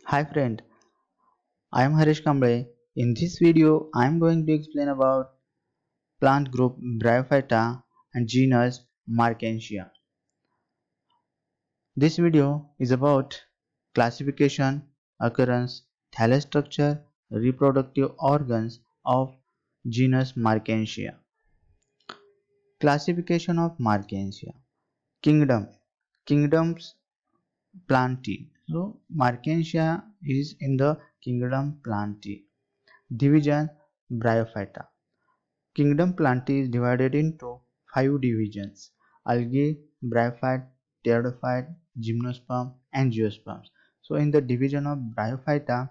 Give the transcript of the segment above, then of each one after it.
Hi friend, I am Harish Kamble. In this video, I am going to explain about plant group Bryophyta and genus Markensia. This video is about classification, occurrence, thallus structure, reproductive organs of genus Markensia. Classification of Markensia. Kingdom. Kingdoms Plantae. So Markensia is in the kingdom Plantae. Division Bryophyta. Kingdom Plantae is divided into 5 divisions: algae, bryophyte, pteridophyte, gymnosperm, and geosperms. So in the division of Bryophyta,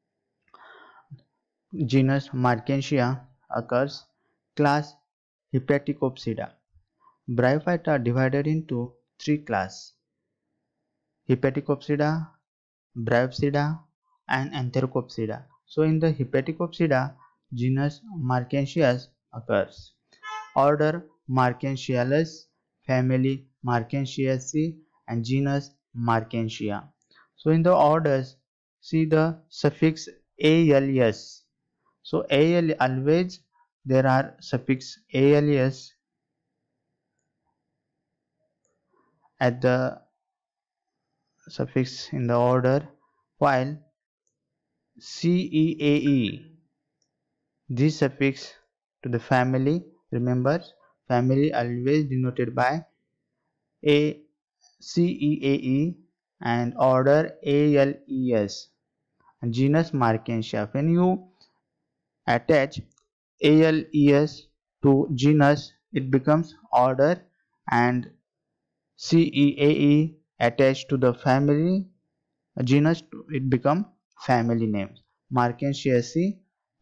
genus Markensia occurs. Class Hepaticopsida. Bryophyta are divided into 3 classes: Hepaticopsida, Bryopsida, and Antherocopsida. So in the Hepaticopsida, genus Markensias occurs. Order Markensiales, family Markensiaceae, and genus Markensia. So in the orders, see the suffix als. So al, always there are suffix als at the suffix in the order, while ceae, this suffix to the family. Remember, family always denoted by a CEAE and order ALES. And genus Markensia. When you attach ALES to genus, it becomes order, and CEAE attached to the family genus, it become family names. Markensiaceae,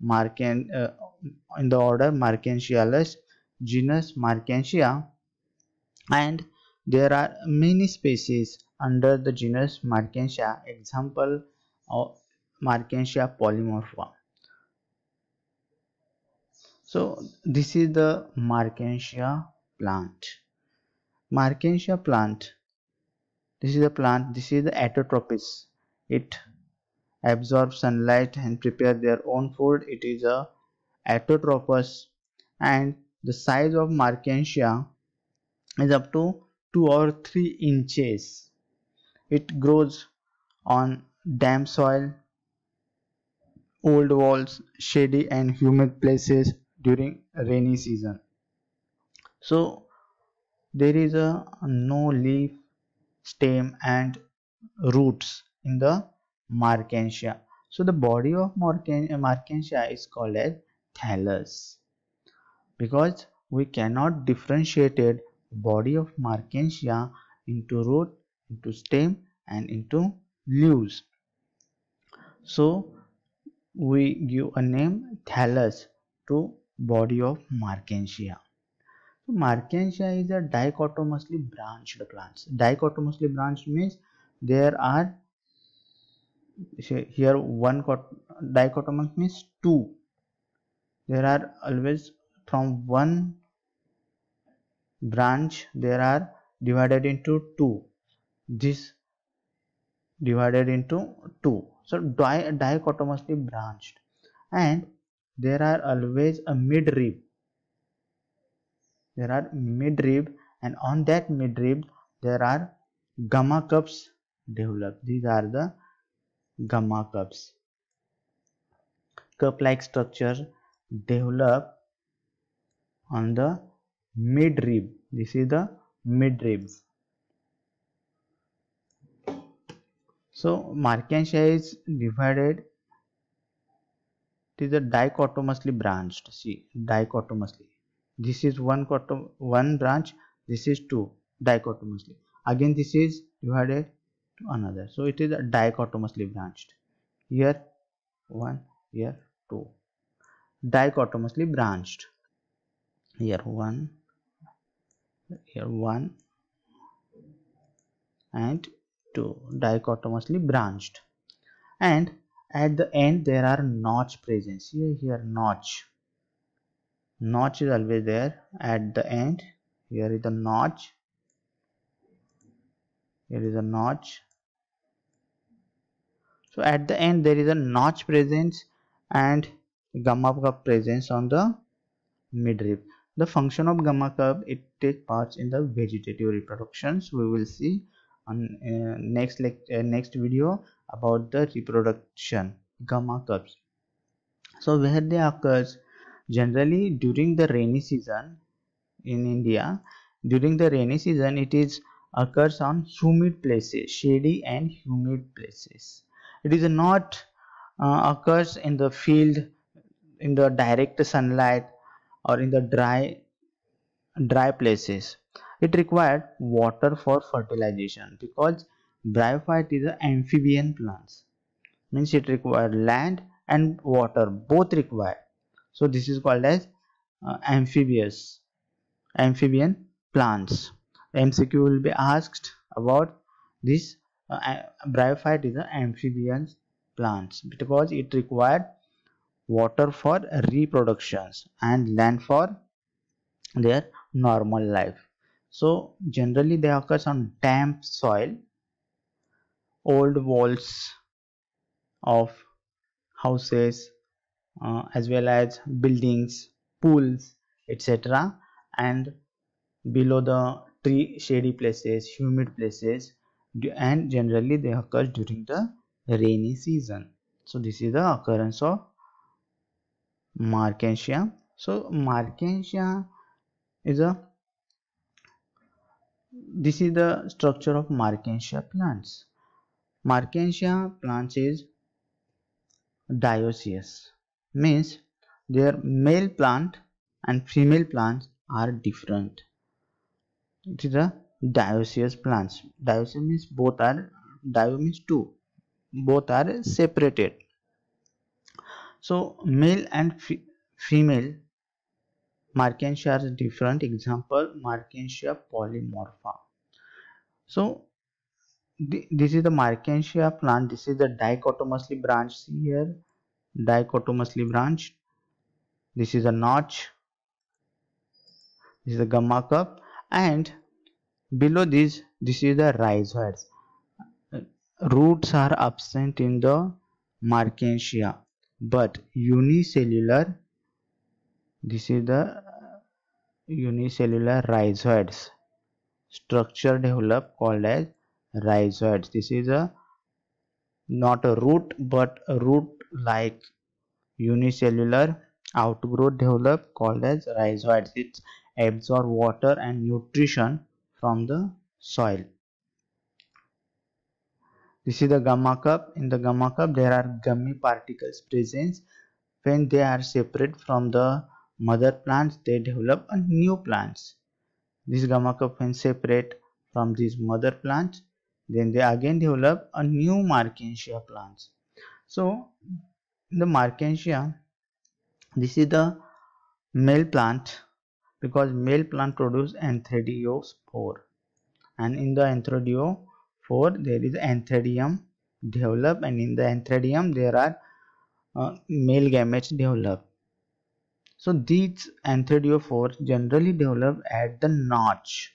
in the order Markensiales, genus Markensia, and there are many species under the genus Markensia. Example of Markensia polymorpha. So this is the Markensia plant. Markensia plant. This is the plant. This is the Autotropis. It absorbs sunlight and prepare their own food. It is a Autotropous, and the size of Markensia is up to 2 or 3 inches. It grows on damp soil, old walls, shady and humid places during rainy season. So there is a no leaf, stem and roots in the Markensia. So the body of Markensia is called as thallus, because we cannot differentiate the body of Markensia into root, into stem and into leaves. So we give a name thallus to body of Markensia. So Markensia is a dichotomously branched plants. Dichotomously branched means there are here one dichotomous means two. There are always from one branch there are divided into two. This divided into two. So dichotomously branched, and there are always a midrib. There are midrib, and on that midrib there are gamma cups developed. These are the gamma cups. Cup-like structure develop on the midrib. This is the midrib. So Markensia is divided. It is a dichotomously branched. See, dichotomously. This is one branch. This is two, dichotomously. Again, this is divided to another. So it is a dichotomously branched. Here one, here two. Dichotomously branched. Here one, and two. Dichotomously branched. And at the end there are notch present. See here, notch is always there at the end. Here is a notch, here is a notch. So at the end there is a notch presence and gamma curve presence on the midrib. The function of gamma curve, it takes part in the vegetative reproductions. We will see on next video about the reproduction gamma curves. So where they occurs generally during the rainy season in India. During the rainy season, it is occurs on humid places, shady and humid places. It is not occurs in the field in the direct sunlight or in the dry places. It required water for fertilization because bryophyte is an amphibian plant. Means it required land and water both required. So this is called as amphibian plants. MCQ will be asked about this. Bryophyte is an amphibian plants because it required water for reproductions and land for their normal life. So generally they occur on damp soil, old walls of houses, as well as buildings, pools, etc., and below the tree shady places, humid places, and generally they occur during the rainy season. So this is the occurrence of Markensia. So Markensia is a this is the structure of Markensia plants. Markensia plants is dioecious, means their male plant and female plants are different. It is a dioecious plants. Dioecious means both are, dio means two, both are separated. So male and female Markensia are different. Example, Markensia polymorpha. So this is the Markensia plant. This is the dichotomously branched. See here, dichotomously branched. This is a notch. This is the gamma cup, and below this is the rhizoids. Roots are absent in the Markensia, but unicellular. This is the unicellular rhizoids. Structure developed called as rhizoids. This is a not a root but a root like unicellular outgrowth developed called as rhizoids. It absorbs water and nutrition from the soil. This is the gamma cup. In the gamma cup there are gummy particles present. When they are separate from the mother plants, they develop a new plants. This gamma cup when separate from this mother plant, then they again develop a new Markensia plants. So in the Markensia, this is the male plant because male plant produce anthradiospore, and in the anthradiospore there is anthadium develop, and in the anthadium there are male gametes develop. So these anthradiospores generally develop at the notch,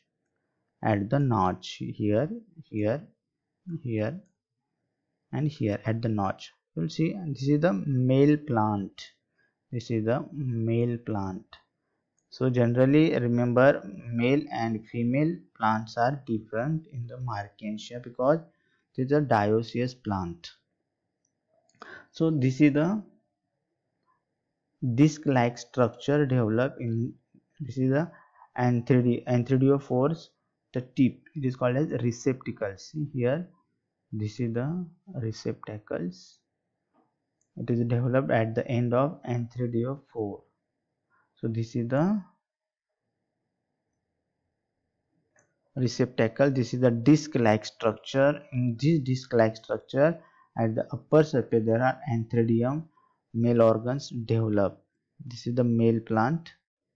here, here, here, and here at the notch. You'll see this is the male plant. This is the male plant. So generally remember male and female plants are different in the Markensia because this is a dioecious plant. So this is the disc-like structure developed in, this is the anthradiospores, the tip, it is called as receptacles. See here, this is the receptacles. It is developed at the end of anthradiospore. So this is the receptacle. This is the disc-like structure. In this disc-like structure, at the upper surface there are anthadium male organs develop. This is the male plant.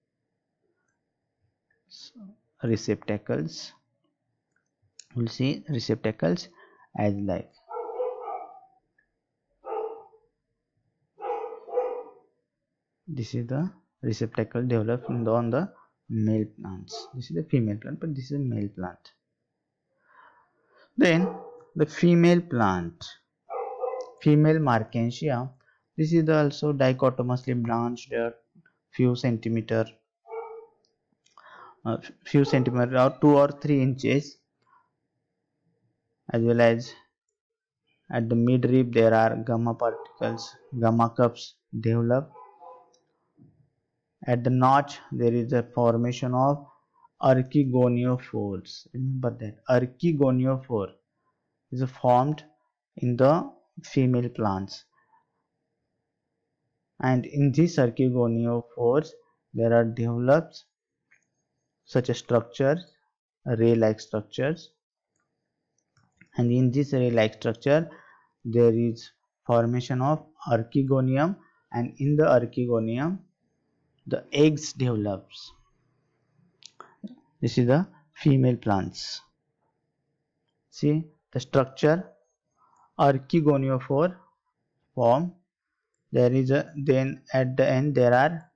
So, receptacles. We'll see receptacles as like. This is the receptacle developed on the male plants. This is the female plant, but this is a male plant. Then the female plant. female Markensia. This is also dichotomously branched, few centimeter, or 2 or 3 inches, as well as at the midrib there are gamma particles, gamma cups develop. At the notch there is a formation of archegoniophores. Remember that archegoniophore is formed in the female plants, and in these archegoniophores there are developed such a structure, ray-like structures, and in this ray-like structure there is formation of archegonium, and in the archegonium the eggs develops. This is the female plants. See the structure, archegoniophore form. There is a, then at the end there are,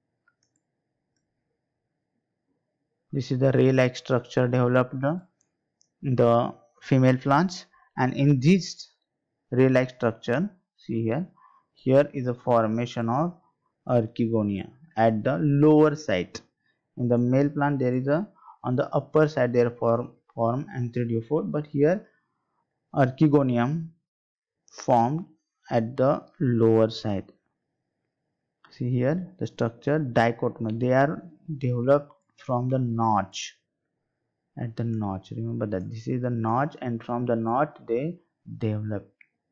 this is the ray-like structure developed in the female plants, and in this ray-like structure, see here is a formation of archegonia at the lower side. In the male plant there is a, on the upper side there form anthridiophore, but here archegonium formed at the lower side. See here the structure dichotomous, they are developed from the notch, at the notch. Remember that this is the notch, and from the notch they develop.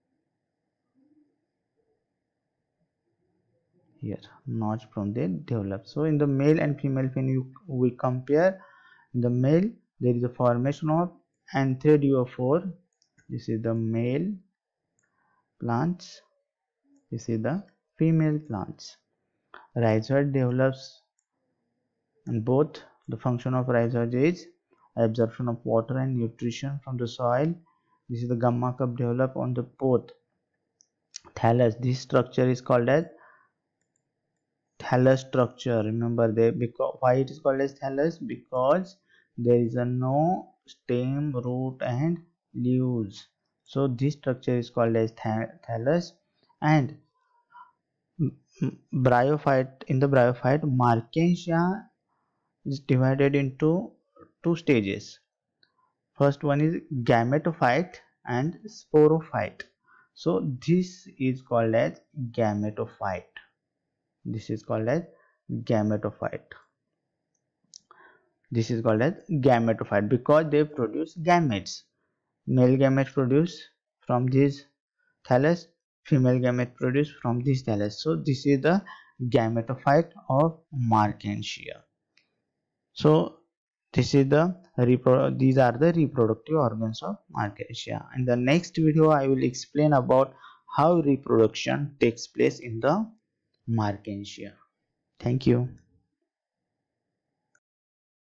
Here notch from they develop. So in the male and female, when we compare, in the male there is a formation of anthridiophore. This is the male plants, this is the female plants. Rhizoid develops, and both the function of rhizoid is absorption of water and nutrition from the soil. This is the gamma cup develop on the both thallus. This structure is called as thallus structure. Remember, because why it is called as thallus? Because there is a no stem, root and leaves. So this structure is called as thallus. And bryophyte, in the bryophyte, Markensia is divided into two stages. First one is gametophyte and sporophyte. So this is called as gametophyte. This is called as gametophyte. This is called as gametophyte because they produce gametes. Male gametes produce from this thallus, female gametes produce from this thallus. So this is the gametophyte of Markensia. So this is these are the reproductive organs of Markensia. In the next video I will explain about how reproduction takes place in the Markensia. Thank you.